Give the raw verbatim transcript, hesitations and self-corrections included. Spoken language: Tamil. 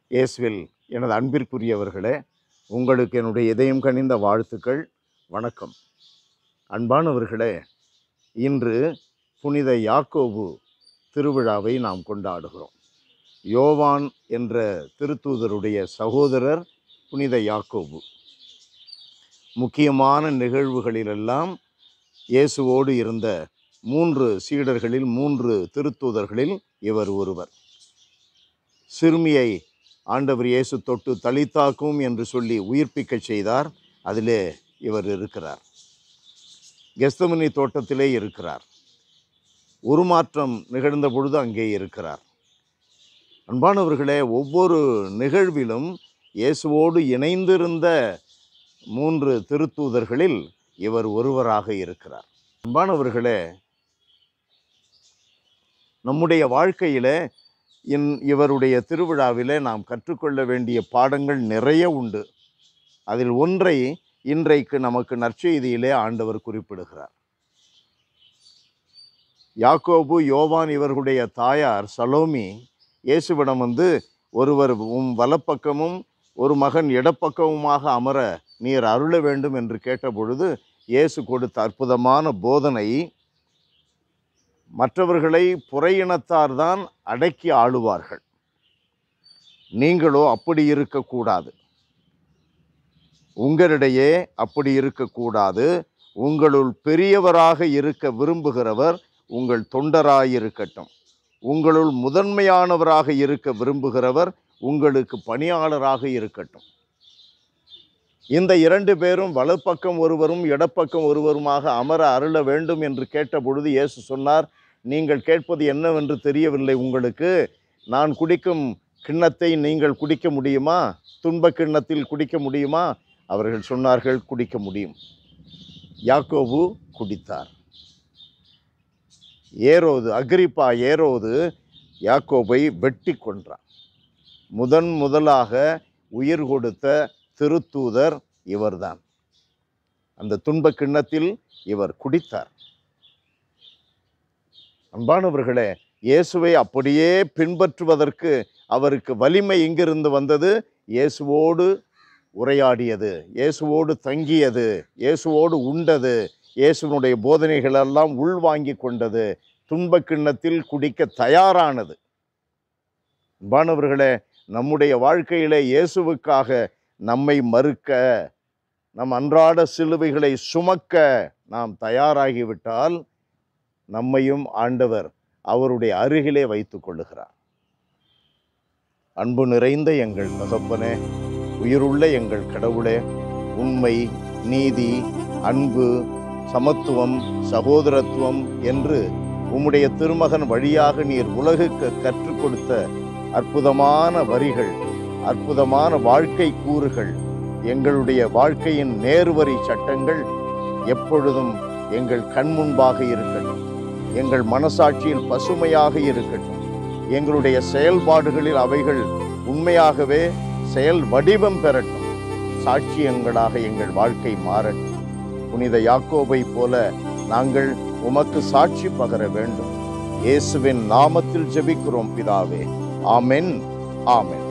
இயேசுவில் எனது அன்பிற்குரியவர்களே, உங்களுக்கு என்னுடைய இதயம் கனிந்த வாழ்த்துக்கள். வணக்கம். அன்பானவர்களே, இன்று புனித யாக்கோபு திருவிழாவை நாம் கொண்டாடுகிறோம். யோவான் என்ற திருத்தூதருடைய சகோதரர் புனித யாக்கோபு. முக்கியமான நிகழ்வுகளிலெல்லாம் இயேசுவோடு இருந்த மூன்று சீடர்களில், மூன்று திருத்தூதர்களில் இவர் ஒருவர். சிறுமியை ஆண்டவர் இயேசு தொட்டு தலித்தாக்கும் என்று சொல்லி உயிர்ப்பிக்க செய்தார். அதிலே இவர் இருக்கிறார். கெத்செமனி தோட்டத்திலே இருக்கிறார். உருமாற்றம் நிகழ்ந்த பொழுது அங்கே இருக்கிறார். அன்பானவர்களே, ஒவ்வொரு நிகழ்விலும் இயேசுவோடு இணைந்திருந்த மூன்று திருத்தூதர்களில் இவர் ஒருவராக இருக்கிறார். அன்பானவர்களே, நம்முடைய வாழ்க்கையிலே இன் இவருடைய திருவிழாவிலே நாம் கற்றுக்கொள்ள வேண்டிய பாடங்கள் நிறைய உண்டு. அதில் ஒன்றை இன்றைக்கு நமக்கு நற்செய்தியிலே ஆண்டவர் குறிப்பிடுகிறார். யாக்கோபு, யோவான் இவர்களுடைய தாயார் சலோமி இயேசுவிடம் வந்து, ஒருவர் உம் வலப்பக்கமும் ஒரு மகன் இடப்பக்கமுமாக அமர நீர் அருள வேண்டும் என்று கேட்டபொழுது இயேசு கொடுத்த அற்புதமான போதனை, மற்றவர்களை புறையினத்தார்தான் அடக்கி ஆளுவார்கள், நீங்களோ அப்படி இருக்கக்கூடாது. உங்களிடையே அப்படி இருக்கக்கூடாது. உங்களுள் பெரியவராக இருக்க விரும்புகிறவர் உங்கள் தொண்டராயிருக்கட்டும். உங்களுள் முதன்மையானவராக இருக்க விரும்புகிறவர் உங்களுக்கு பணியாளராக இருக்கட்டும். இந்த இரண்டு பேரும் வலப்பக்கம் ஒருவரும் இடப்பக்கம் ஒருவருமாக அமர அருள வேண்டும் என்று கேட்டபொழுது இயேசு சொன்னார், நீங்கள் கேட்பது என்னவென்று தெரியவில்லை உங்களுக்கு. நான் குடிக்கும் கிண்ணத்தை நீங்கள் குடிக்க முடியுமா? துன்ப கிண்ணத்தில் குடிக்க முடியுமா? அவர்கள் சொன்னார்கள், குடிக்க முடியும். யாக்கோபு குடித்தார். ஏரோது, அகிரிப்பா ஏரோது யாக்கோபை வெட்டி கொன்றார். முதன் முதலாக உயிர் கொடுத்த திருத்தூதர் இவர்தான். அந்த துன்ப கிண்ணத்தில் இவர் குடித்தார். அன்பானவர்களே, இயேசுவை அப்படியே பின்பற்றுவதற்கு அவருக்கு வலிமை எங்கிருந்து வந்தது? இயேசுவோடு உரையாடியது, இயேசுவோடு தங்கியது, இயேசுவோடு உண்டது, இயேசுனுடைய போதனைகளெல்லாம் உள்வாங்கி கொண்டது, துன்ப கிண்ணத்தில் குடிக்க தயாரானது. அன்பானவர்களே, நம்முடைய வாழ்க்கையிலே இயேசுவுக்காக நம்மை மறுக்க, நம் அன்றாட சிலுவைகளை சுமக்க நாம் தயாராகிவிட்டால் நம்மையும் ஆண்டவர் அவருடைய அருகிலே வைத்து கொள்ளுகிறார். அன்பு நிறைந்த எங்கள் தகப்பனே, உயிருள்ள எங்கள் கடவுளே, உண்மை, நீதி, அன்பு, சமத்துவம், சகோதரத்துவம் என்று உம்முடைய திருமகன் வழியாக நீர் உலகுக்கு கற்றுக் கொடுத்த அற்புதமான வரிகள், அற்புதமான வாழ்க்கை கூறுகள், எங்களுடைய வாழ்க்கையின் நேர்வரி சட்டங்கள் எப்பொழுதும் எங்கள் கண் முன்பாக இருக்கட்டும். எங்கள் மனசாட்சியில் பசுமையாக இருக்கட்டும். எங்களுடைய செயல்பாடுகளில் அவைகள் உண்மையாகவே செயல் வடிவம் பெறட்டும். சாட்சியங்களாக எங்கள் வாழ்க்கை மாறட்டும். புனித யாக்கோபை போல நாங்கள் உமக்கு சாட்சி பகர வேண்டும். இயேசுவின் நாமத்தில் ஜெபிக்கிறோம் பிதாவே. ஆமென், ஆமென்.